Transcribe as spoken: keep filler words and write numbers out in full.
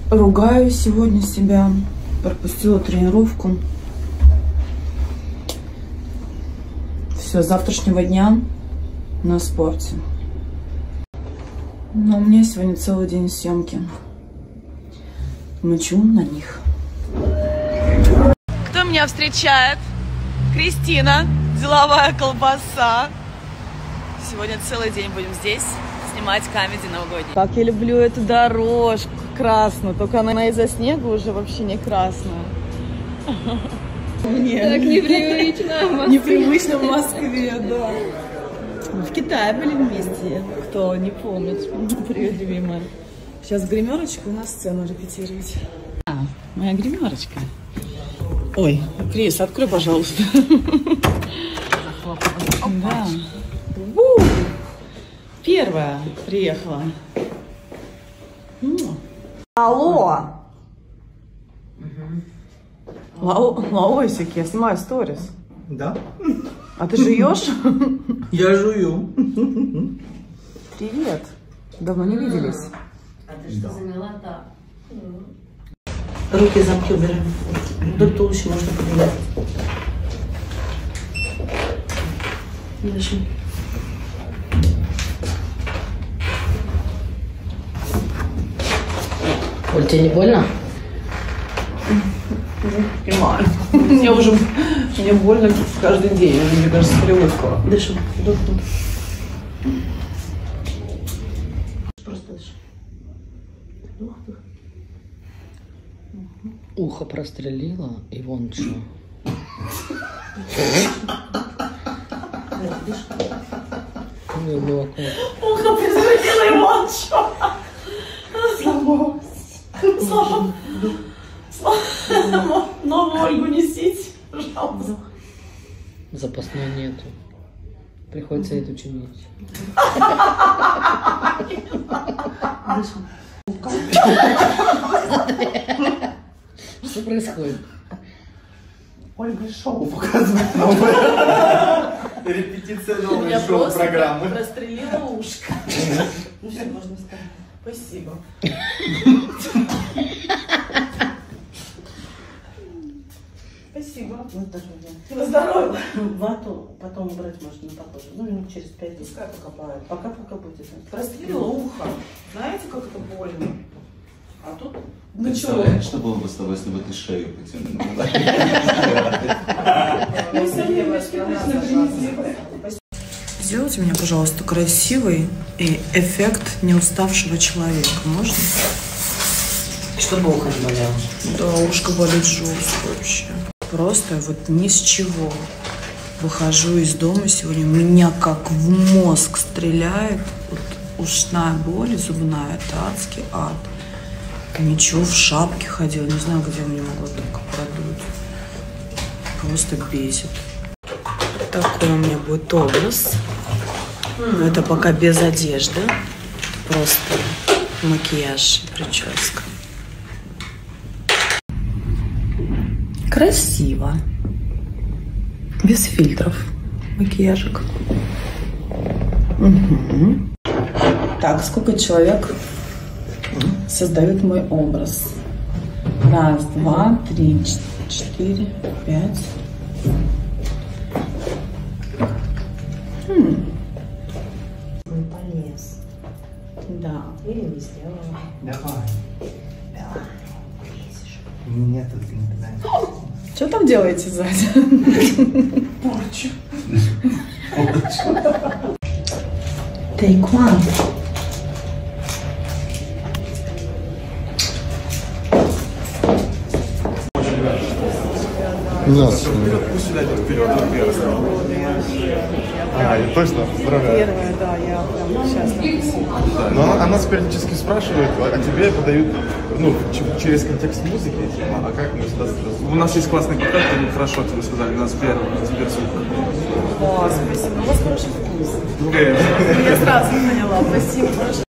ругаю сегодня себя. Пропустила тренировку. Все, с завтрашнего дня на спорте. Но у меня сегодня целый день съемки. Мочу на них. Кто меня встречает? Кристина, деловая колбаса. Сегодня целый день будем здесь снимать комедий новогодний. Как я люблю эту дорожку красную, только она из-за снега уже вообще не красная. Нет. Так непривычно в Москве. Непривычно в Москве, да. Мы в Китае были вместе, кто не помнит. Привет, любимая. Сейчас гримерочку на сцену репетировать. А, моя гримерочка. Ой, Крис, открой, пожалуйста. Да. Первая приехала. Алло! Лао, Лаосик, я снимаю сторис. Да? А ты жуешь? Я жую. Привет. Давно не виделись. А ты что за милота? Руки замки убираем. Вдоль туловища можно подвигать. Дышим. Оль, тебе не больно? Не понимаю. Мне уже мне больно каждый день. Мне кажется, привыкла. Дышим. Вдох, вдох. Просто дышим. Вдох, вдох. Ухо прострелило, и вон что. Ухо прострелило, и вон что. Слава. Слава. Слава. Новую Ольгу несите, пожалуйста. Запасной нету. Приходится эту чинить. Дышим. Что происходит? Ольга шоу показывает новое. Репетиция новой шоу-программы. Прострелила ушко. Ну все, можно сказать. Спасибо. Спасибо. Ну, тоже, да. На здоровье. Вату потом убрать можно на похоже. Ну, минут через пять. Пускай покопают. Пока пока будет. Прострелила ухо. Знаете, как это больно? А тут начало. Представляешь, что было бы с тобой, если бы ты шею потянула? Сделайте меня, пожалуйста, красивый и эффект неуставшего человека. Можно? Чтобы ухо не болело. Да, ушко болит жестко вообще. Просто вот ни с чего. Выхожу из дома сегодня, меня как в мозг стреляет. Вот ушная боль, зубная, это адский ад. Ничего, в шапке ходила, не знаю, где мне могло только продуть. Просто бесит. Такой у меня будет образ. Но это пока без одежды. Просто макияж и прическа. Красиво. Без фильтров. Макияжик. Угу. Так, сколько человек создают мой образ? Раз, два, три, четыре, пять. Хм. Полез. Да. Или не сделала. Давай. Да. Полезешь. Нет, это не знаю. Что там делаете сзади? Порчу. Take one. Здравствуйте. Пусть сюда идет вперед, вперед. А, точно? Поздравляю. Первая, да, я прям сейчас. Но она, она периодически спрашивает, а тебе подают, ну, ч- через контекст музыки, а как мы сюда... У нас есть классный подкаст, мы хорошо тебе сказали, у нас первый, теперь супер. О, спасибо. У вас хороший вкус. Я сразу поняла. Спасибо большое.